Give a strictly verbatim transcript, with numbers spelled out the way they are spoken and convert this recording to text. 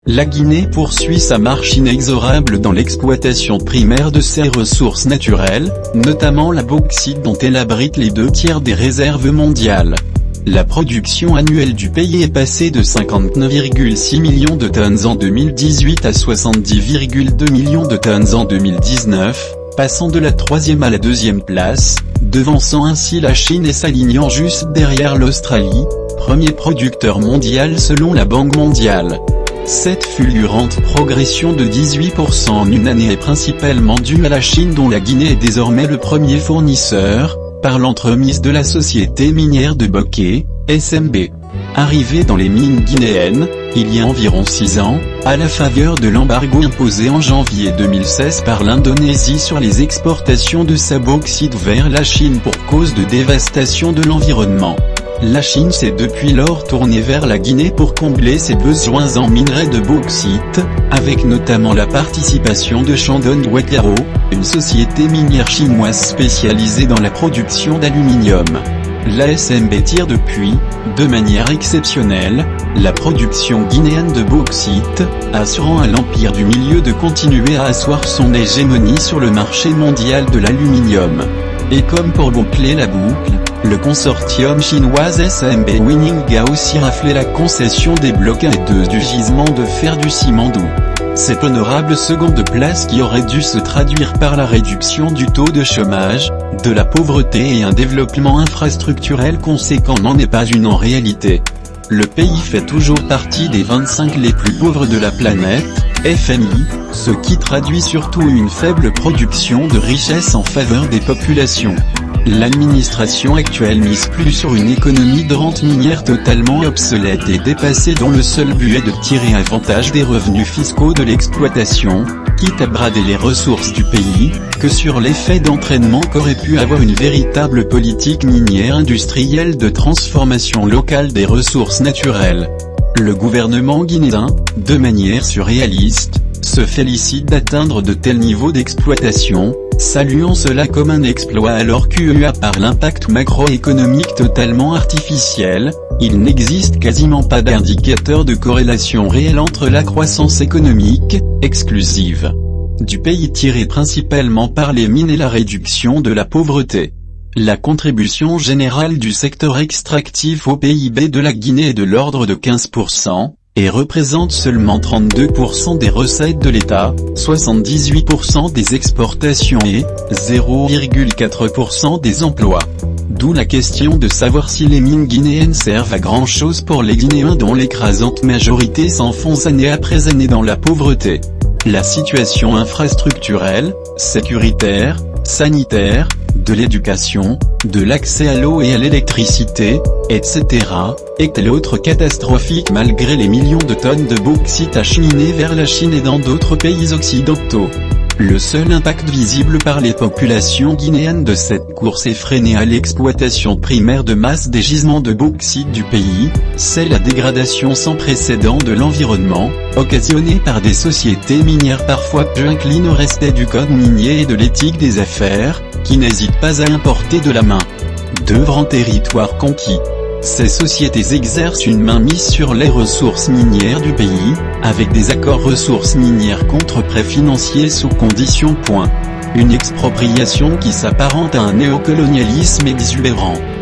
La Guinée poursuit sa marche inexorable dans l'exploitation primaire de ses ressources naturelles, notamment la bauxite dont elle abrite les deux tiers des réserves mondiales. La production annuelle du pays est passée de cinquante-neuf virgule six millions de tonnes en deux mille dix-huit à soixante-dix virgule deux millions de tonnes en deux mille dix-neuf, passant de la troisième à la deuxième place, devançant ainsi la Chine et s'alignant juste derrière l'Australie, premier producteur mondial selon la Banque mondiale. Cette fulgurante progression de dix-huit pour cent en une année est principalement due à la Chine dont la Guinée est désormais le premier fournisseur, par l'entremise de la société minière de Bokeh, S M B. Arrivée dans les mines guinéennes, il y a environ six ans, à la faveur de l'embargo imposé en janvier deux mille seize par l'Indonésie sur les exportations de sa bauxite vers la Chine pour cause de dévastation de l'environnement. La Chine s'est depuis lors tournée vers la Guinée pour combler ses besoins en minerais de bauxite, avec notamment la participation de Shandong Wakaro, une société minière chinoise spécialisée dans la production d'aluminium. La S M B tire depuis, de manière exceptionnelle, la production guinéenne de bauxite, assurant à l'empire du milieu de continuer à asseoir son hégémonie sur le marché mondial de l'aluminium. Et comme pour boucler la boucle, le consortium chinois S M B Winning a aussi raflé la concession des blocs un et deux du gisement de fer du Simandou. Cette honorable seconde place qui aurait dû se traduire par la réduction du taux de chômage, de la pauvreté et un développement infrastructurel conséquent n'en est pas une en réalité. Le pays fait toujours partie des vingt-cinq les plus pauvres de la planète, F M I, ce qui traduit surtout une faible production de richesse en faveur des populations. L'administration actuelle mise plus sur une économie de rente minière totalement obsolète et dépassée dont le seul but est de tirer avantage des revenus fiscaux de l'exploitation, quitte à brader les ressources du pays, que sur l'effet d'entraînement qu'aurait pu avoir une véritable politique minière industrielle de transformation locale des ressources naturelles. Le gouvernement guinéen, de manière surréaliste, se félicite d'atteindre de tels niveaux d'exploitation, saluant cela comme un exploit alors qu'eu à part l'impact macroéconomique totalement artificiel, il n'existe quasiment pas d'indicateur de corrélation réelle entre la croissance économique, exclusive, du pays tirée principalement par les mines et la réduction de la pauvreté. La contribution générale du secteur extractif au P I B de la Guinée est de l'ordre de quinze pour cent, et représente seulement trente-deux pour cent des recettes de l'État, soixante-dix-huit pour cent des exportations et zéro virgule quatre pour cent des emplois. D'où la question de savoir si les mines guinéennes servent à grand chose pour les Guinéens dont l'écrasante majorité s'enfonce année après année dans la pauvreté. La situation infrastructurelle, sécuritaire, sanitaire, de l'éducation, de l'accès à l'eau et à l'électricité, et cetera, est-elle autre catastrophique malgré les millions de tonnes de bauxite acheminées vers la Chine et dans d'autres pays occidentaux. Le seul impact visible par les populations guinéennes de cette course effrénée à l'exploitation primaire de masse des gisements de bauxite du pays, c'est la dégradation sans précédent de l'environnement, occasionnée par des sociétés minières parfois peu inclines au respect du code minier et de l'éthique des affaires, qui n'hésitent pas à importer de la main d'œuvre en territoire conquis. Ces sociétés exercent une mainmise sur les ressources minières du pays, avec des accords ressources minières contre prêts financiers sous conditions. Une expropriation qui s'apparente à un néocolonialisme exubérant.